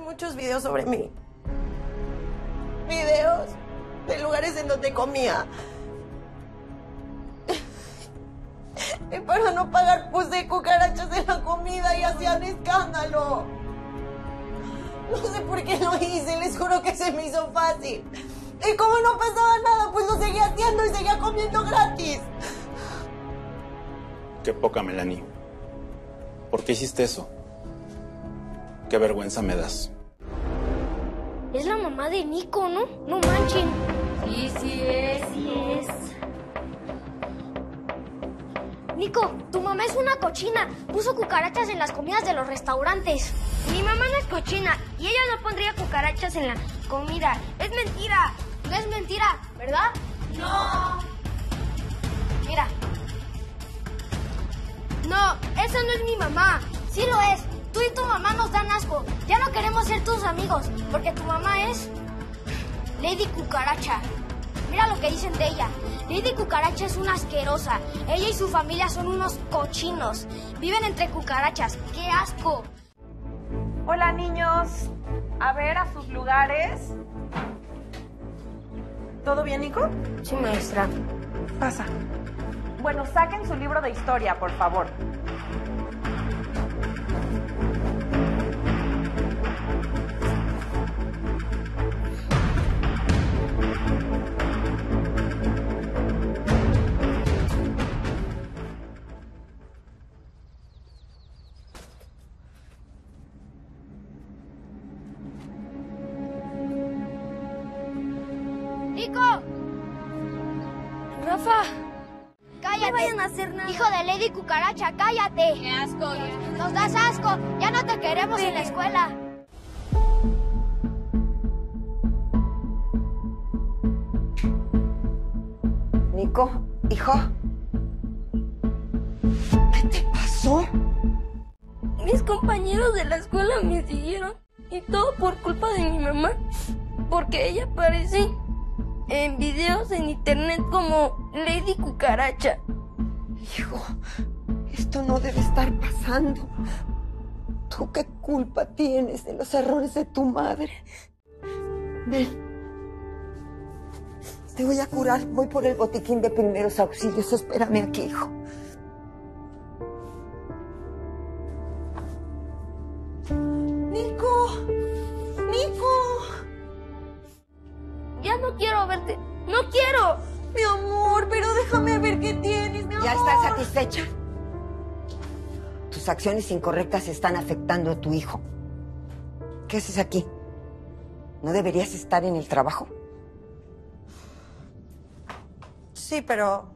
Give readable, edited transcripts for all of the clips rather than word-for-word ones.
muchos videos sobre mí. Videos de lugares en donde comía. Y para no pagar puse cucarachas en la comida y hacían escándalo. No sé por qué lo hice, les juro que se me hizo fácil. Y como no pasaba nada, pues lo seguía haciendo y seguía comiendo gratis. Qué poca, Melanie. ¿Por qué hiciste eso? Qué vergüenza me das. Es la mamá de Nico, ¿no? No manchen. Sí es. Nico, tu mamá es una cochina. Puso cucarachas en las comidas de los restaurantes. Mi mamá no es cochina y ella no pondría cucarachas en la comida. Es mentira. No es mentira, ¿verdad? No. Mira. No, esa no es mi mamá. Sí lo es. Tú y tu mamá nos dan asco. Ya no queremos ser tus amigos porque tu mamá es Lady Cucaracha. Mira lo que dicen de ella. Lady Cucaracha es una asquerosa. Ella y su familia son unos cochinos. Viven entre cucarachas. ¡Qué asco! Hola, niños. A ver, a sus lugares. ¿Todo bien, Nico? Sí, maestra. Pasa. Bueno, saquen su libro de historia, por favor. ¡Nico! ¡Rafa! ¡Cállate! No vayan a hacer nada. Hijo de Lady Cucaracha, cállate. ¡Qué asco! Nos das asco. Ya no te queremos en la escuela. Nico, hijo. ¿Qué te pasó? Mis compañeros de la escuela me siguieron. Y todo por culpa de mi mamá. Porque ella aparece en videos en internet como Lady Cucaracha. Hijo, esto no debe estar pasando. ¿Tú qué culpa tienes de los errores de tu madre? Ven. Te voy a curar. Voy por el botiquín de primeros auxilios. Espérame aquí, hijo. ¡Nico! ¡Nico! Ya no quiero verte. ¡No quiero! Mi amor, pero déjame ver qué tienes, mi amor. ¿Ya estás satisfecha? Tus acciones incorrectas están afectando a tu hijo. ¿Qué haces aquí? ¿No deberías estar en el trabajo? Sí, pero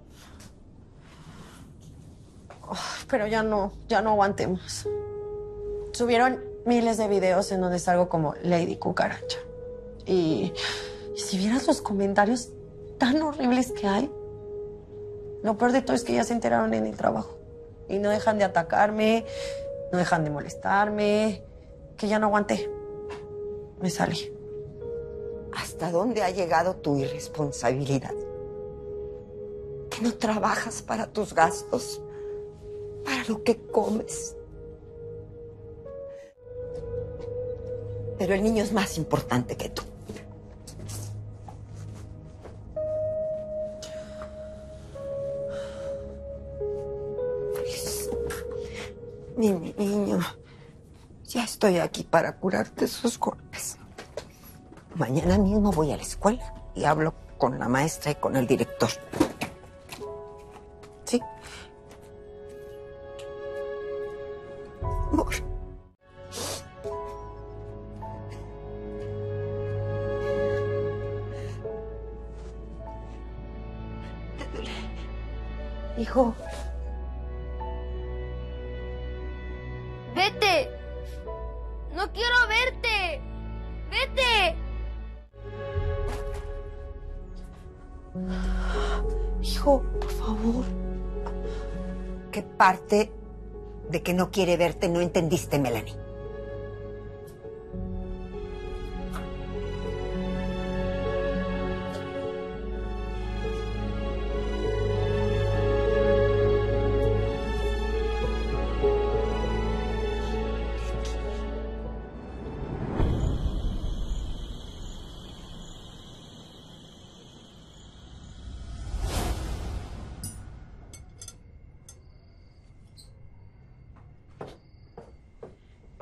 ya no aguanté más. Subieron miles de videos en donde salgo como Lady Cucaracha. Y si vieras los comentarios tan horribles que hay, lo peor de todo es que ya se enteraron en el trabajo. Y no dejan de atacarme, no dejan de molestarme, que ya no aguanté. Me salí. ¿Hasta dónde ha llegado tu irresponsabilidad? Que no trabajas para tus gastos, para lo que comes. Pero el niño es más importante que tú. Mi niño, ya estoy aquí para curarte esos golpes. Mañana mismo voy a la escuela y hablo con la maestra y con el director. ¿Sí? Amor. ¿Te duele? Hijo. ¡Vete! ¡No quiero verte! ¡Vete! Hijo, por favor. ¿Qué parte de que no quiere verte no entendiste, Melanie?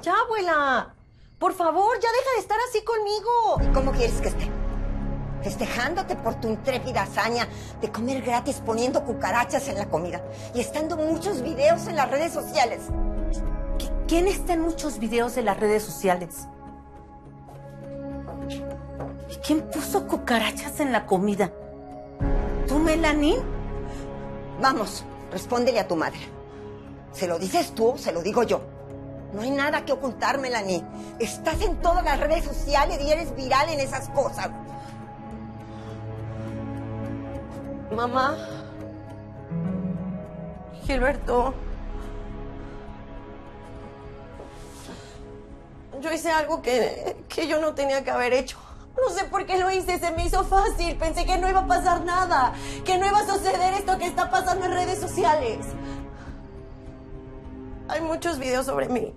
Ya, abuela. Por favor, ya deja de estar así conmigo. ¿Y cómo quieres que esté? Festejándote por tu intrépida hazaña de comer gratis poniendo cucarachas en la comida y estando muchos videos en las redes sociales. ¿Quién está en muchos videos de las redes sociales? ¿Y quién puso cucarachas en la comida? ¿Tú, Melanie? Vamos, respóndele a tu madre. ¿Se lo dices tú o se lo digo yo? No hay nada que ocultar, Melanie. Estás en todas las redes sociales y eres viral en esas cosas. Mamá. Gilberto. Yo hice algo que yo no tenía que haber hecho. No sé por qué lo hice, se me hizo fácil. Pensé que no iba a pasar nada, que no iba a suceder esto que está pasando en redes sociales. Hay muchos videos sobre mí.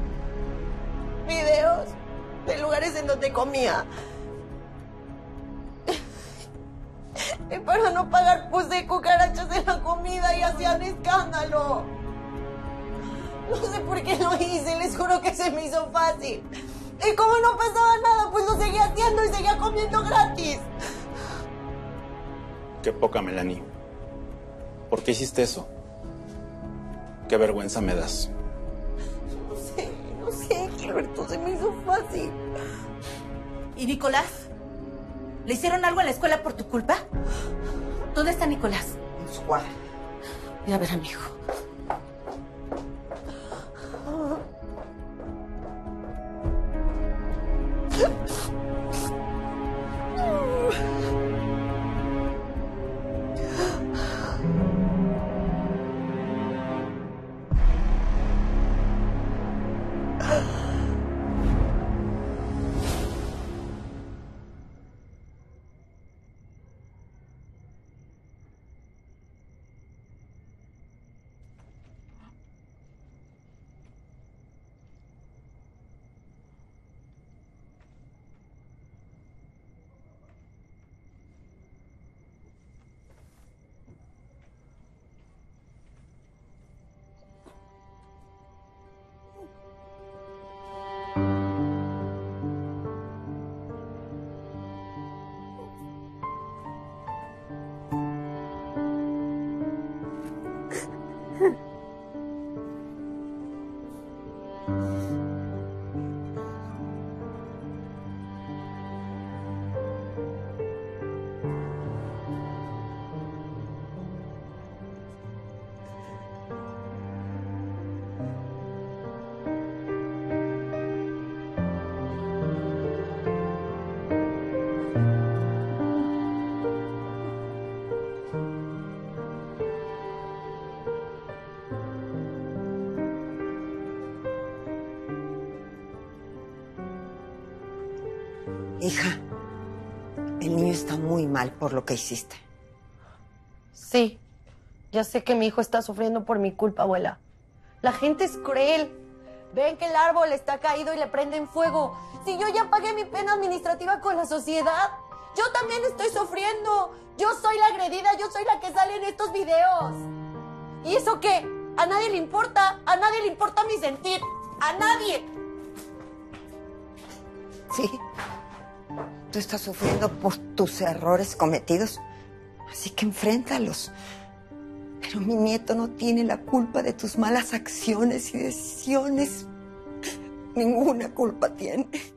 Videos de lugares en donde comía. Y para no pagar puse cucarachas en la comida y hacían escándalo. No sé por qué lo hice, les juro que se me hizo fácil. Y como no pasaba nada, pues lo seguía haciendo y seguía comiendo gratis. Qué poca, Melanie. ¿Por qué hiciste eso? Qué vergüenza me das. No sé, Gilberto, se me hizo fácil. ¿Y Nicolás? ¿Le hicieron algo en la escuela por tu culpa? ¿Dónde está Nicolás? En su cuarto. Voy a ver a mi hijo. Hija, el niño está muy mal por lo que hiciste. Sí, ya sé que mi hijo está sufriendo por mi culpa, abuela. La gente es cruel. Ven que el árbol está caído y le prenden fuego. Si yo ya pagué mi pena administrativa con la sociedad, yo también estoy sufriendo. Yo soy la agredida, yo soy la que sale en estos videos. ¿Y eso qué? A nadie le importa. A nadie le importa mi sentir. A nadie. Sí. Tú estás sufriendo por tus errores cometidos, así que enfréntalos. Pero mi nieto no tiene la culpa de tus malas acciones y decisiones. Ninguna culpa tiene.